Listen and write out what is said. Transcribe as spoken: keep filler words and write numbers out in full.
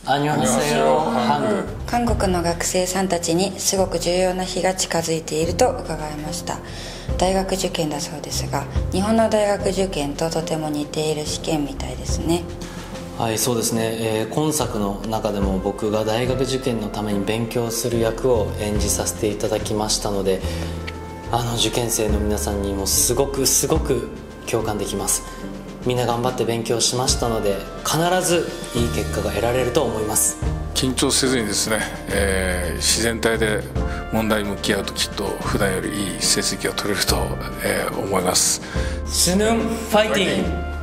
アニョンハセヨハング。 韓国の学生さんたちにすごく重要な日が近づいていると伺いました。大学受験だそうですが、日本の大学受験ととても似ている試験みたいですね。 はい、そうですね、えー、今作の中でも僕が大学受験のために勉強する役を演じさせていただきましたので、あの受験生の皆さんにもすごくすごく共感できます。みんな頑張って勉強しましたので、必ずいい結果が得られると思います。 緊張せずにですね、えー、自然体で問題に向き合うときっと普段よりいい成績が取れると、えー、思います。 スヌンファイティング。